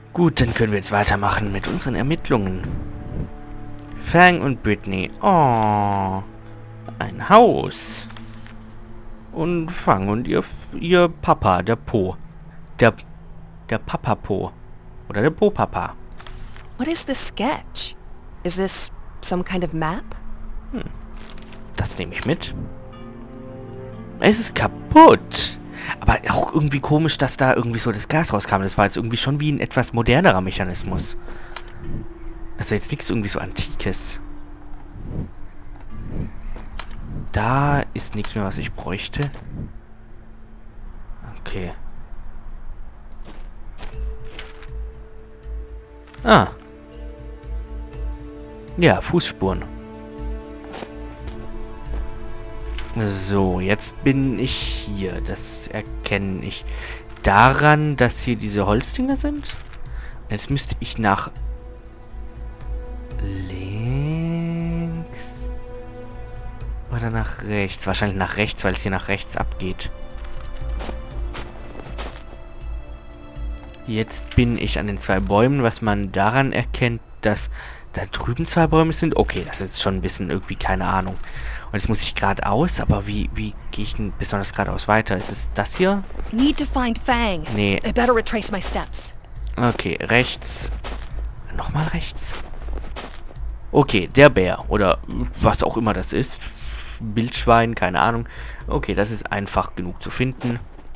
Gut, dann können wir jetzt weitermachen mit unseren Ermittlungen. Fang und Brittany. Oh, ein Haus. Und Fang und ihr Papa, der Po. Der Papa Po. Oder der Po-Papa. What is this sketch? Is this some kind of map? Das nehme ich mit. Es ist kaputt. Aber auch irgendwie komisch, dass da irgendwie so das Gas rauskam. Das war jetzt irgendwie schon wie ein etwas modernerer Mechanismus. Also jetzt nichts irgendwie so Antikes. Da ist nichts mehr, was ich bräuchte. Okay. Ah. Ja, Fußspuren. So, jetzt bin ich hier. Das erkenne ich daran, dass hier diese Holzdinger sind. Jetzt müsste ich nach links oder nach rechts. Wahrscheinlich nach rechts, weil es hier nach rechts abgeht. Jetzt bin ich an den 2 Bäumen, was man daran erkennt, dass da drüben 2 Bäume sind. Okay, das ist schon ein bisschen irgendwie, keine Ahnung. Und jetzt muss ich geradeaus, aber wie gehe ich denn besonders geradeaus weiter? Ist es das hier? Need to find Fang. Nee. I better retrace my steps. Okay, rechts. Nochmal rechts. Okay, der Bär. Oder was auch immer das ist. Wildschwein, keine Ahnung. Okay, das ist einfach genug zu finden.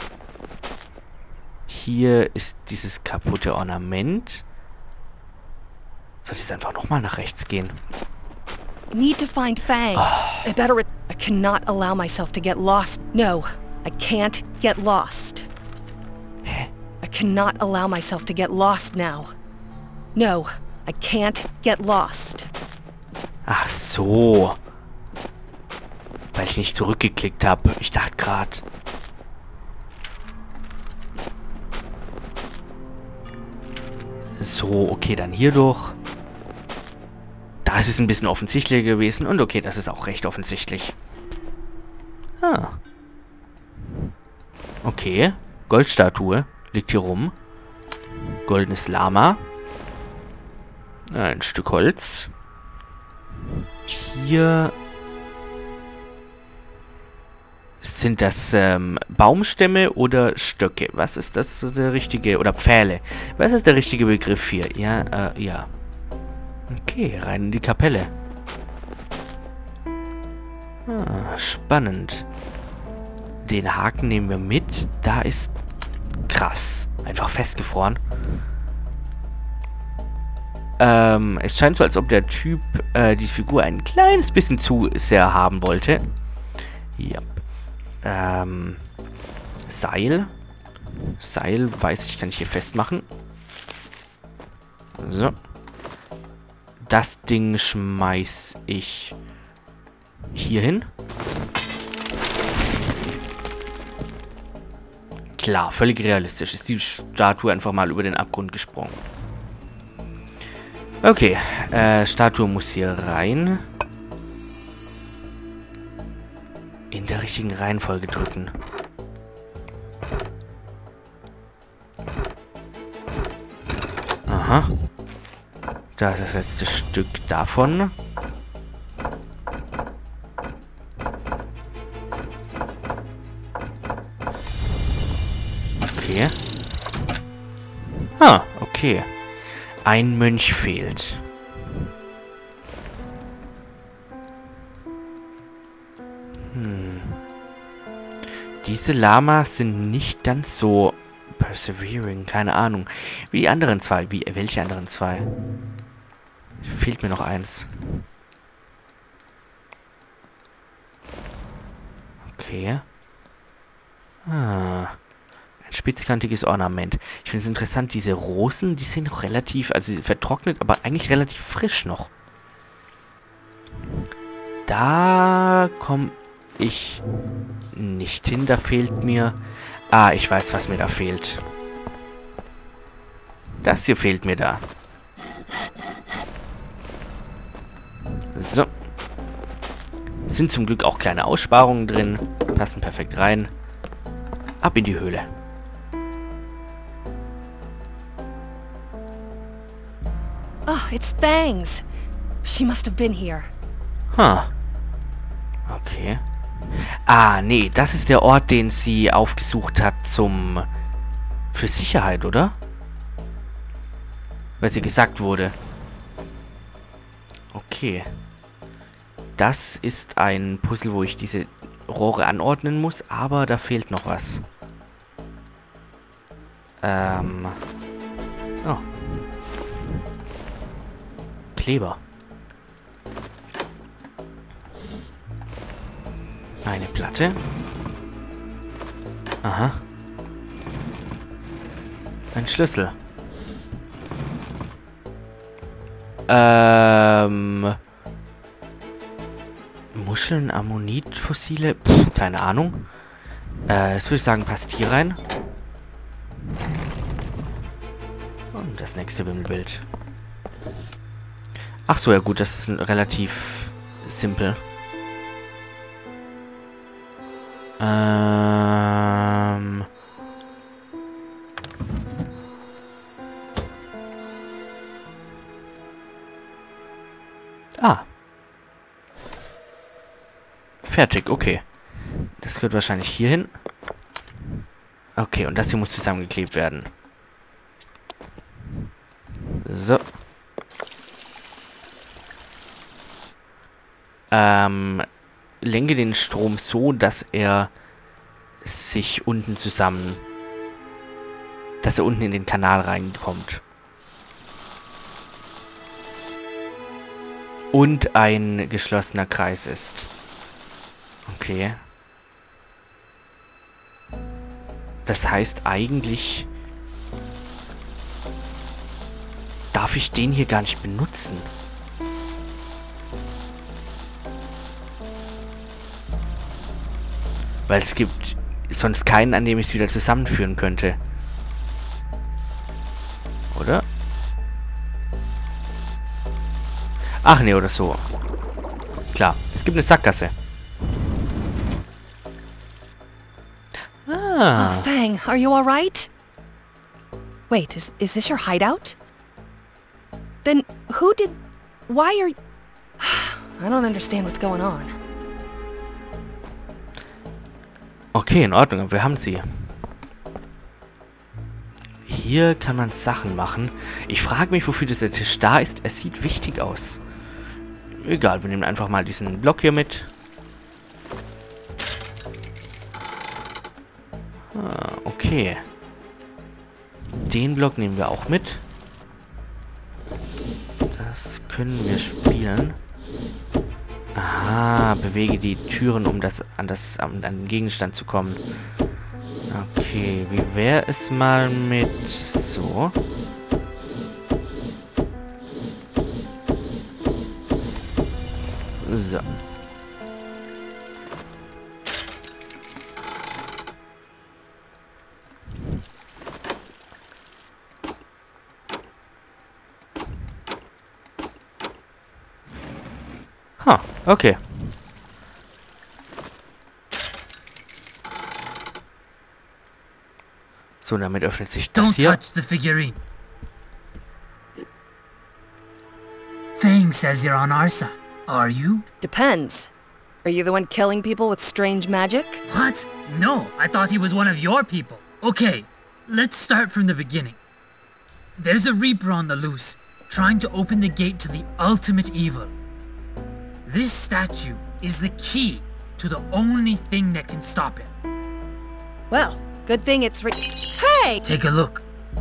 Hier ist dieses kaputte Ornament. Soll ich jetzt einfach nochmal nach rechts gehen? Need to find Fang. I better I cannot allow myself to get lost. No, I can't get lost. Hä? I cannot allow myself to get lost now. No, I can't get lost. Ach so. Weil ich nicht zurückgeklickt habe. Ich dachte gerade. So, okay, dann hier durch. Da ist es ein bisschen offensichtlicher gewesen. Und okay, das ist auch recht offensichtlich. Ah. Okay. Goldstatue liegt hier rum. Goldenes Lama. Ein Stück Holz. Hier sind das Baumstämme oder Stöcke. Was ist das der richtige? Oder Pfähle. Was ist der richtige Begriff hier? Ja, ja. Okay, rein in die Kapelle. Ah, spannend. Den Haken nehmen wir mit. Da ist krass. Einfach festgefroren. Es scheint so, als ob der Typ die Figur ein kleines bisschen zu sehr haben wollte. Ja. Seil. Seil, weiß ich, kann ich hier festmachen. So. Das Ding schmeiß ich hier hin. Klar, völlig realistisch. Ist die Statue einfach mal über den Abgrund gesprungen. Okay, Statue muss hier rein. In der richtigen Reihenfolge drücken. Aha. Da ist das letzte Stück davon. Okay. Ah, okay. Ein Mönch fehlt. Diese Lamas sind nicht ganz so persevering, keine Ahnung. Wie die anderen 2. Welche anderen 2? Fehlt mir noch eins. Okay. Ah. Ein spitzkantiges Ornament. Ich finde es interessant, diese Rosen, die sind noch relativ, also vertrocknet, aber eigentlich relativ frisch noch. Da komme ich nicht hin, da fehlt mir... Ah, ich weiß, was mir da fehlt. Das hier fehlt mir da. So. Sind zum Glück auch kleine Aussparungen drin. Passen perfekt rein. Ab in die Höhle. It's Fangs. She must have been here. Ha. Okay. Ah, nee, das ist der Ort, den sie aufgesucht hat für Sicherheit, oder? Weil sie gesagt wurde. Okay. Das ist ein Puzzle, wo ich diese Rohre anordnen muss, aber da fehlt noch was. Oh. Kleber. Eine Platte. Aha. Ein Schlüssel. Muscheln, Ammonitfossile? Pff, keine Ahnung. Jetzt würde ich sagen, passt hier rein. Und das nächste Wimmelbild. Ach so, ja gut, das ist relativ simpel. Fertig, okay. Das gehört wahrscheinlich hier hin. Okay, und das hier muss zusammengeklebt werden. So. Lenke den Strom so, dass er sich unten dass er unten in den Kanal reinkommt. Und ein geschlossener Kreis ist. Okay. Das heißt eigentlich... Darf ich den hier gar nicht benutzen? Weil es gibt sonst keinen, an dem ich es wieder zusammenführen könnte. Oder? Ach nee, oder so. Klar, es gibt eine Sackgasse. Ah. Oh, Fang, are you all right? Wait, is this your hideout? Then why are you... I don't understand what's going on. Okay, in Ordnung, aber wir haben sie. Hier kann man Sachen machen. Ich frage mich, wofür dieser Tisch da ist. Es sieht wichtig aus. Egal, wir nehmen einfach mal diesen Block hier mit. Ah, okay. Den Block nehmen wir auch mit. Das können wir spielen. Aha, bewege die Türen, um an den Gegenstand zu kommen. Okay, wie wäre es mal mit so? So. Ha, okay. So, damit öffnet sich das hier. Don't touch the figurine. Fang says you're on our side. Are you? Depends. Are you the one killing people with strange magic? What? No, I thought he was one of your people. Okay, let's start from the beginning. There's a Reaper on the loose, trying to open the gate to the ultimate evil. This statue is the key to the only thing that can stop it. Well, good thing it's Hey! Take a look.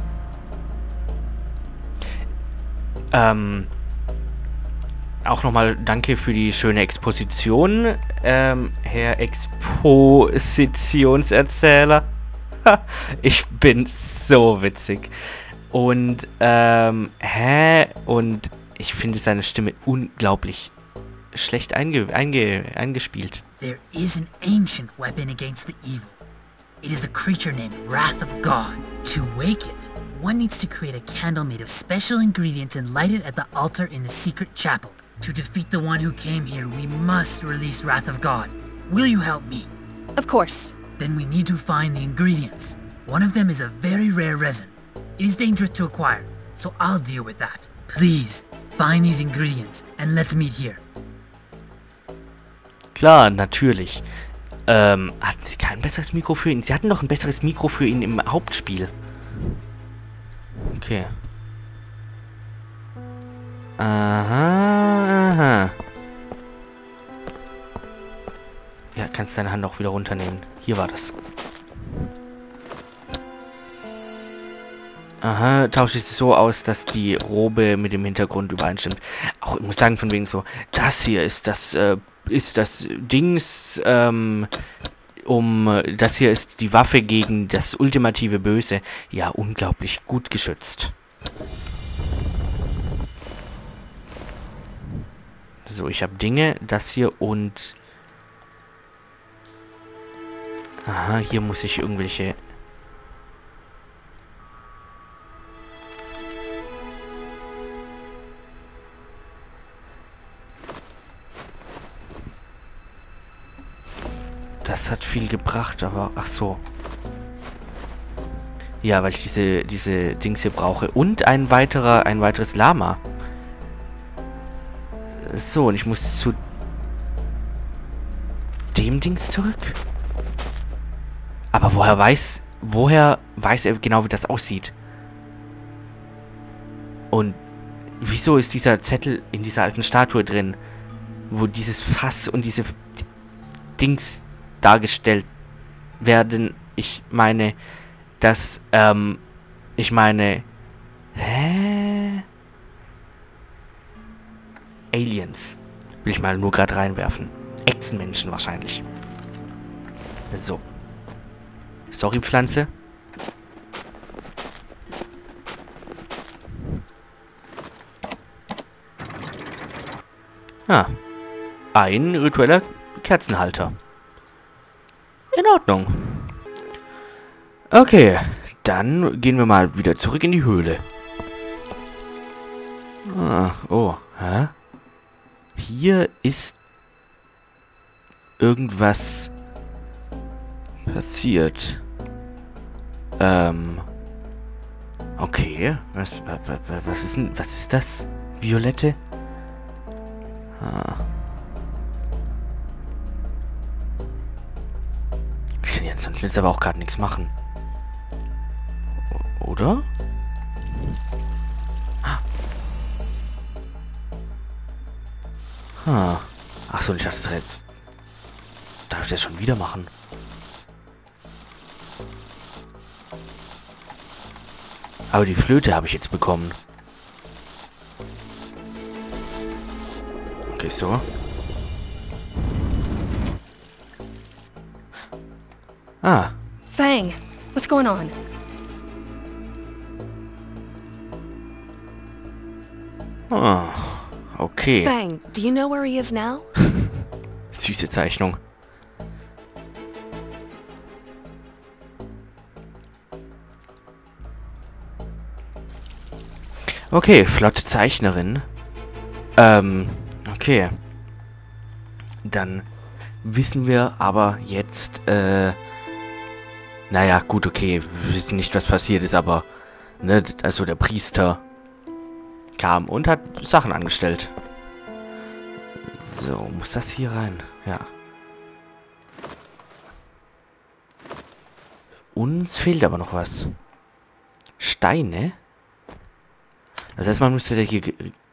Auch nochmal danke für die schöne Exposition, Herr Expositionserzähler. Ich bin so witzig. Und, und ich finde seine Stimme unglaublich schlecht eingespielt. There is an ancient weapon against the evil. It is a creature named Wrath of God. To wake it, one needs to create a candle made of special ingredients and light it at the altar in the secret chapel. To defeat the one who came here, we must release Wrath of God. Will you help me? Of course. Then we need to find the ingredients. One of them is a very rare resin. It is dangerous to acquire, so I'll deal with that. Please, combine these ingredients and let's meet here. Klar, natürlich. Hatten Sie kein besseres Mikro für ihn? Sie hatten doch ein besseres Mikro für ihn im Hauptspiel. Okay. Aha. Ja, kannst deine Hand auch wieder runternehmen. Hier war das. Aha, tauscht es so aus, dass die Robe mit dem Hintergrund übereinstimmt. Auch, ich muss sagen, von wegen so, das hier ist das Dings, das hier ist die Waffe gegen das ultimative Böse. Ja, unglaublich gut geschützt. So, ich habe Dinge, das hier und... Aha, hier muss ich irgendwelche... Das hat viel gebracht, aber... Ach so. Ja, weil ich diese Dings hier brauche. Und ein weiteres Lama. So, und ich muss zu... dem Dings zurück? Aber woher weiß er genau, wie das aussieht? Und wieso ist dieser Zettel in dieser alten Statue drin? Wo dieses Fass und diese Dings dargestellt werden. Ich meine, dass, hä? Aliens. Will ich mal nur gerade reinwerfen. Echsenmenschen wahrscheinlich. So. Sorry, Pflanze. Ah. Ein ritueller Kerzenhalter. In Ordnung. Okay, dann gehen wir mal wieder zurück in die Höhle. Ah, oh, hä? Hier ist irgendwas passiert. Okay. Was ist das? Violette? Ah. Ich kann jetzt aber auch gerade nichts machen. Oder? Ah. Achso, ich dachte, das jetzt... Darf ich das schon wieder machen? Aber die Flöte habe ich jetzt bekommen. Okay, so. Ah. Fang, what's going on? Ah. Okay. Fang, do you know where he is now? Süße Zeichnung. Okay, flotte Zeichnerin. Okay. Dann wissen wir aber jetzt, naja, gut, okay. Wir wissen nicht, was passiert ist, aber, ne, also der Priester kam und hat Sachen angestellt. So, muss das hier rein? Ja. Uns fehlt aber noch was. Steine? Das heißt, man müsste hier...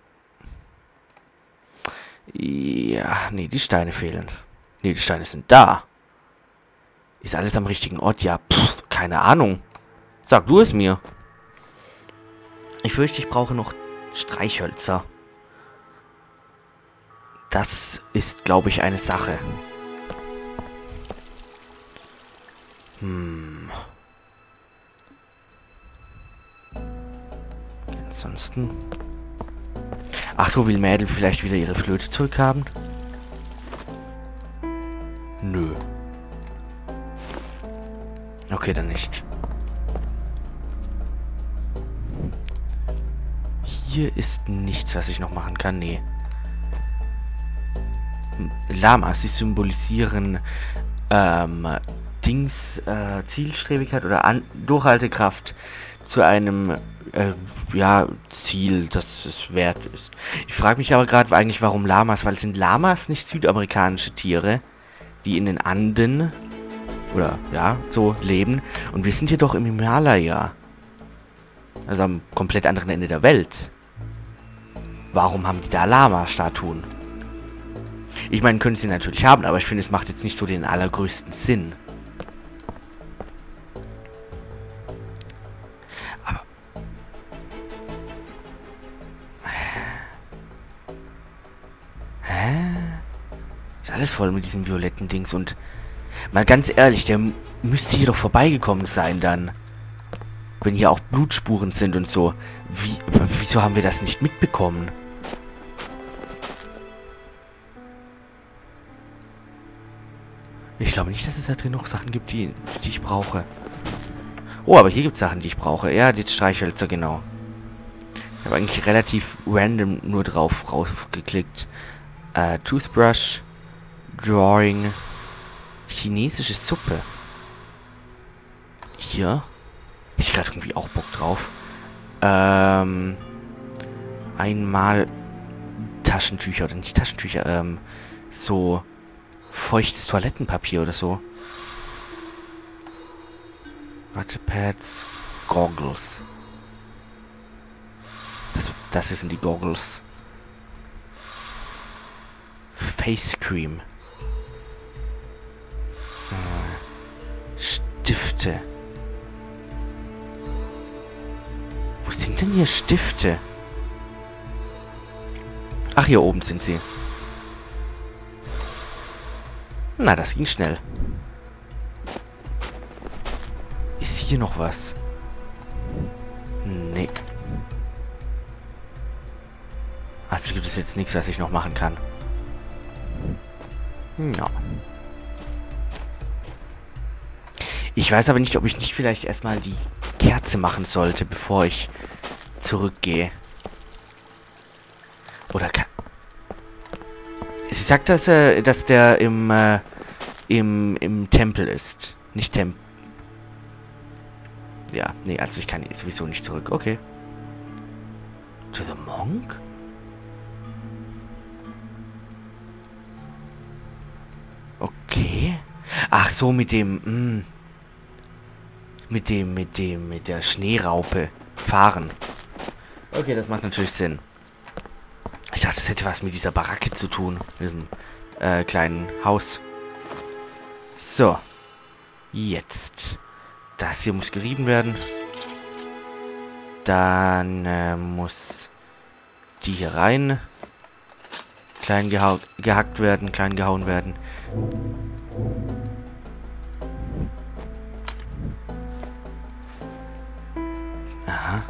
Ja, nee, die Steine fehlen. Nee, die Steine sind da. Ist alles am richtigen Ort? Ja, keine Ahnung. Sag du es mir. Ich fürchte, ich brauche noch Streichhölzer. Das ist, glaube ich, eine Sache. Ansonsten... Ach so, will Mädel vielleicht wieder ihre Flöte zurückhaben? Nö. Okay, dann nicht. Hier ist nichts, was ich noch machen kann. Nee. Lamas, die symbolisieren Zielstrebigkeit oder Durchhaltekraft. zu einem, ja, Ziel, das es wert ist. Ich frage mich aber gerade eigentlich, warum Lamas, weil sind Lamas nicht südamerikanische Tiere, die in den Anden, oder, ja, so leben. Und wir sind hier doch im Himalaya. Also am komplett anderen Ende der Welt. Warum haben die da Lama-Statuen? Ich meine, können sie natürlich haben, aber ich finde, es macht jetzt nicht so den allergrößten Sinn. Aber... Hä? Ist alles voll mit diesem violetten Dings und... Mal ganz ehrlich, der müsste hier doch vorbeigekommen sein dann. Wenn hier auch Blutspuren sind und so. Wieso haben wir das nicht mitbekommen? Ich glaube nicht, dass es da drin noch Sachen gibt, die ich brauche. Oh, aber hier gibt es Sachen, die ich brauche. Ja, die Streichhölzer, genau. Ich habe eigentlich relativ random nur drauf rausgeklickt. Toothbrush, Drawing, chinesische Suppe. Hier. Ich gerade irgendwie auch Bock drauf. Einmal Taschentücher, oder nicht Taschentücher, so feuchtes Toilettenpapier oder so. Wattepads, Goggles. Das hier sind die Goggles. Face Cream. Stifte. Wo sind denn hier Stifte? Ach, hier oben sind sie. Na, das ging schnell. Ist hier noch was? Nee. Also gibt es jetzt nichts, was ich noch machen kann. Ja. Ich weiß aber nicht, ob ich nicht vielleicht erstmal die Kerze machen sollte, bevor ich zurückgehe. Oder kann... Sie sagt, dass der im Tempel ist. Nicht Tempel. Ja, nee, also ich kann sowieso nicht zurück. Okay. To the Monk? Okay. Ach so, mit der Schneeraupe fahren. Okay, das macht natürlich Sinn. Ich dachte, das hätte was mit dieser Baracke zu tun. Mit diesem kleinen Haus. So. Jetzt. Das hier muss gerieben werden. Dann muss die hier rein. Klein gehackt werden, klein gehauen werden. Aha.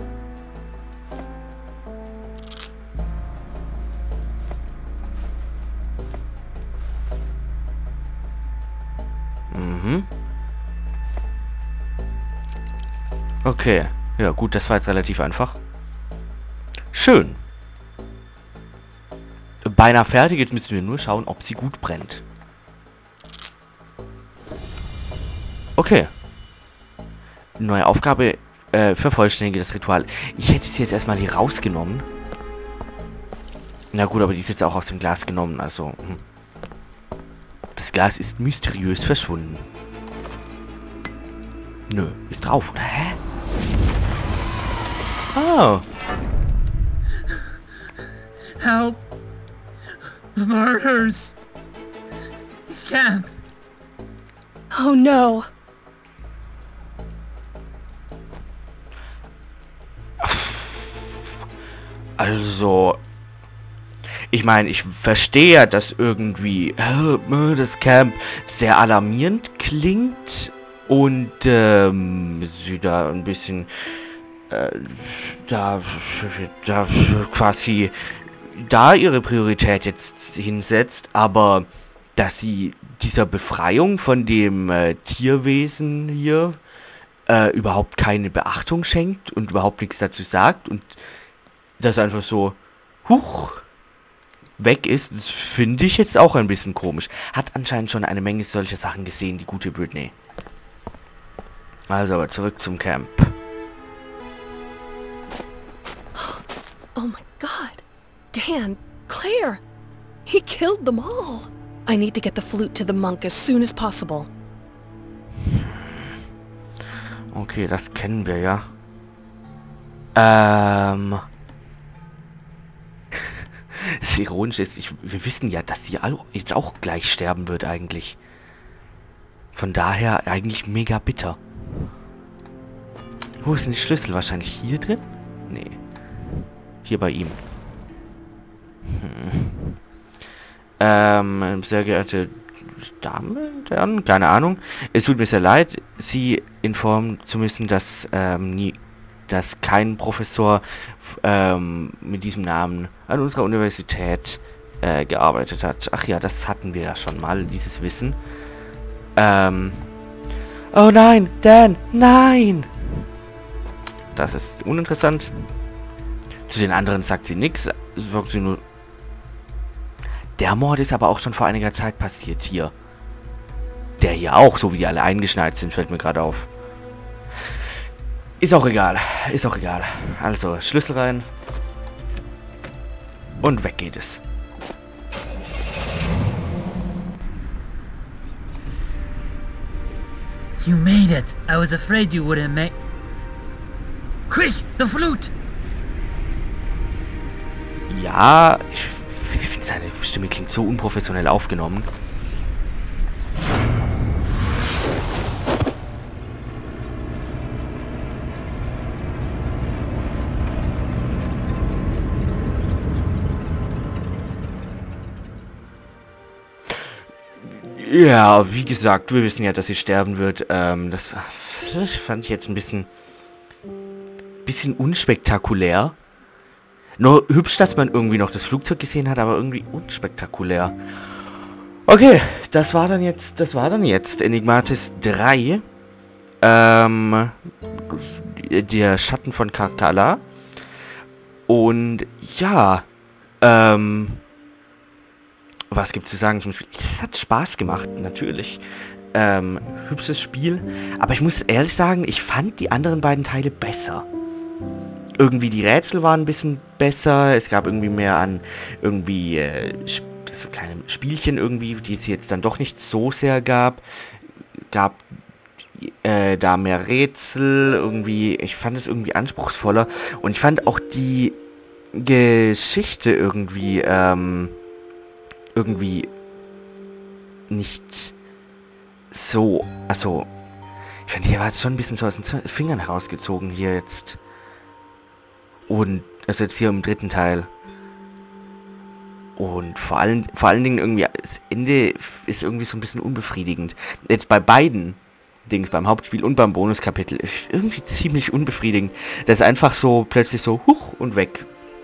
Mhm. Okay. Ja, gut, das war jetzt relativ einfach. Schön. Beinahe fertig. Jetzt müssen wir nur schauen, ob sie gut brennt. Okay. Neue Aufgabe. Vervollständige das Ritual. Ich hätte sie jetzt erstmal hier rausgenommen. Na gut, aber die ist jetzt auch aus dem Glas genommen. Also, das Glas ist mysteriös verschwunden. Nö, ist drauf, oder? Hä? Oh. Help! Murders! Camp! Oh no. Also, ich meine, ich verstehe, dass irgendwie das Camp sehr alarmierend klingt und sie da ein bisschen da quasi da ihre Priorität jetzt hinsetzt, aber dass sie dieser Befreiung von dem Tierwesen hier überhaupt keine Beachtung schenkt und überhaupt nichts dazu sagt und das einfach so weg ist, das finde ich jetzt auch ein bisschen komisch. Hat anscheinend schon eine Menge solcher Sachen gesehen, die gute Brittany. Also aber zurück zum Camp. Oh my god. Dan, Claire, he killed them all. I need to get the flute to the monk as soon as possible. Okay, das kennen wir ja. Das Ironische ist, wir wissen ja, dass sie jetzt auch gleich sterben wird eigentlich. Von daher eigentlich mega bitter. Wo ist denn die Schlüssel? Wahrscheinlich hier drin? Nee. Hier bei ihm. Sehr geehrte Damen, Herren, keine Ahnung. Es tut mir sehr leid, Sie informieren zu müssen, dass dass kein Professor mit diesem Namen an unserer Universität gearbeitet hat. Ach ja, das hatten wir ja schon mal, dieses Wissen. Oh nein, Dan, nein! Das ist uninteressant. Zu den anderen sagt sie nichts. Es wirkt sie nur... Der Mord ist aber auch schon vor einiger Zeit passiert hier. Der hier auch, so wie die alle eingeschneit sind, fällt mir gerade auf. Ist auch egal. Ist auch egal. Also, Schlüssel rein. Und weg geht es. You made it. I was afraid you wouldn't make... Quick, the flute! Ja, ich finde seine Stimme klingt so unprofessionell aufgenommen. Ja, wie gesagt, wir wissen ja, dass sie sterben wird. Das fand ich jetzt ein bisschen unspektakulär. Nur hübsch, dass man irgendwie noch das Flugzeug gesehen hat, aber irgendwie unspektakulär. Okay, das war dann jetzt Enigmatis 3. Der Schatten von Carcalla. Und ja, was gibt's zu sagen zum Spiel? Es hat Spaß gemacht, natürlich. Hübsches Spiel. Aber ich muss ehrlich sagen, ich fand die anderen beiden Teile besser. Irgendwie die Rätsel waren ein bisschen besser. Es gab irgendwie mehr an irgendwie so kleine Spielchen irgendwie, die es jetzt dann doch nicht so sehr gab. Gab da mehr Rätsel. Irgendwie, ich fand es irgendwie anspruchsvoller. Und ich fand auch die Geschichte irgendwie nicht so, also ich finde, hier war jetzt schon ein bisschen so aus den Fingern herausgezogen hier jetzt. Und also jetzt hier im dritten Teil. Und vor allen Dingen irgendwie, das Ende ist irgendwie so ein bisschen unbefriedigend. Jetzt bei beiden Dings, beim Hauptspiel und beim Bonuskapitel, ist irgendwie ziemlich unbefriedigend. Das ist einfach so plötzlich so, huch und weg.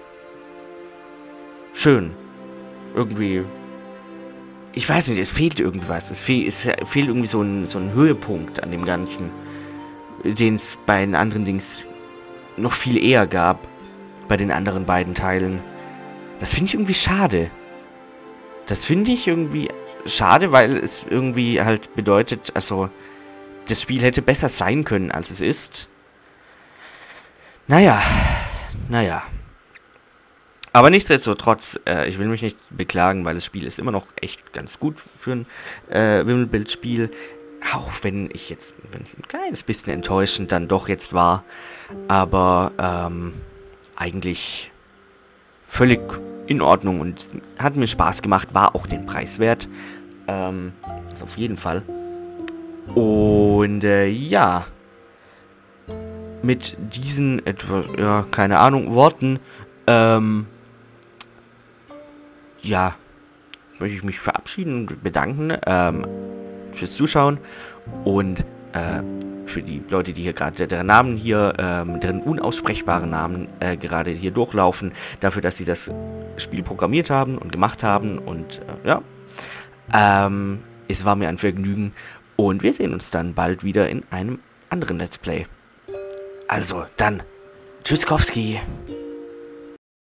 Schön. Irgendwie, ich weiß nicht, es fehlt irgendwas. Es fehlt irgendwie so ein Höhepunkt an dem Ganzen, den es bei den anderen Dings noch viel eher gab, bei den anderen beiden Teilen. Das finde ich irgendwie schade. Das finde ich irgendwie schade, weil es irgendwie halt bedeutet, also, das Spiel hätte besser sein können, als es ist. Naja. Aber nichtsdestotrotz, ich will mich nicht beklagen, weil das Spiel ist immer noch echt ganz gut für ein Wimmelbildspiel. Auch wenn es ein kleines bisschen enttäuschend dann doch jetzt war. Aber eigentlich völlig in Ordnung und hat mir Spaß gemacht, war auch den Preis wert. Das auf jeden Fall. Und ja, mit diesen etwa, keine Ahnung, Worten, ja, möchte ich mich verabschieden und bedanken fürs Zuschauen und für die Leute, die hier gerade deren Namen hier, deren unaussprechbaren Namen gerade hier durchlaufen, dafür, dass sie das Spiel programmiert haben und gemacht haben und ja, es war mir ein Vergnügen und wir sehen uns dann bald wieder in einem anderen Let's Play. Also, dann, Tschüsskowski!